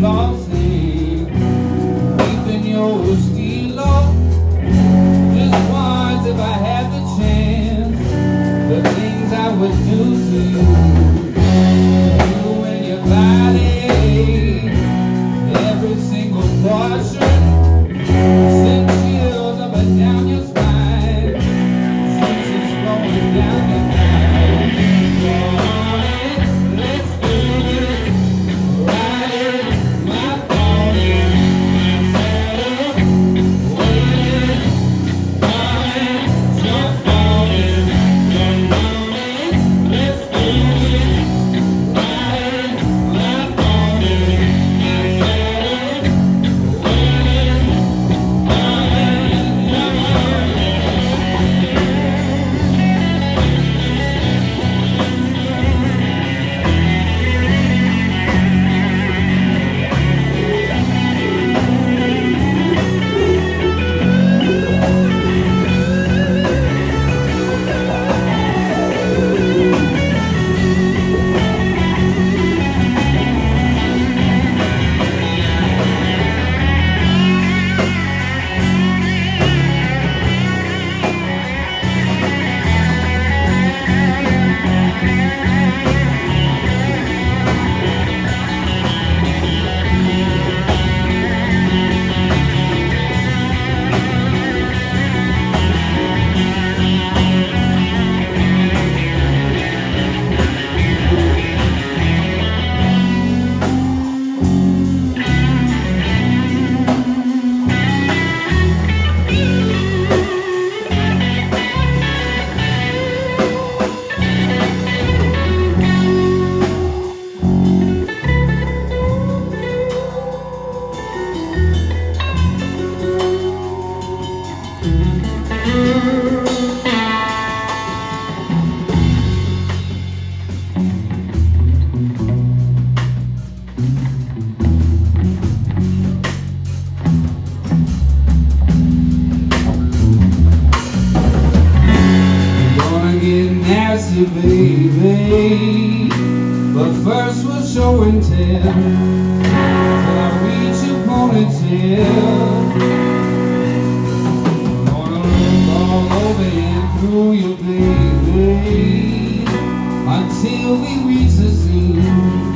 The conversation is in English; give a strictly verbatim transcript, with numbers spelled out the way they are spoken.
flossing, keeping your steel up. Just once, if I had the chance, the things I would do to you, you and your body, every single portion, send chills up and down your spine, juices flowing down your back. Baby, but first we'll show and tell till I reach your ponytail. Gonna look all over and through you, baby, until we reach the scene.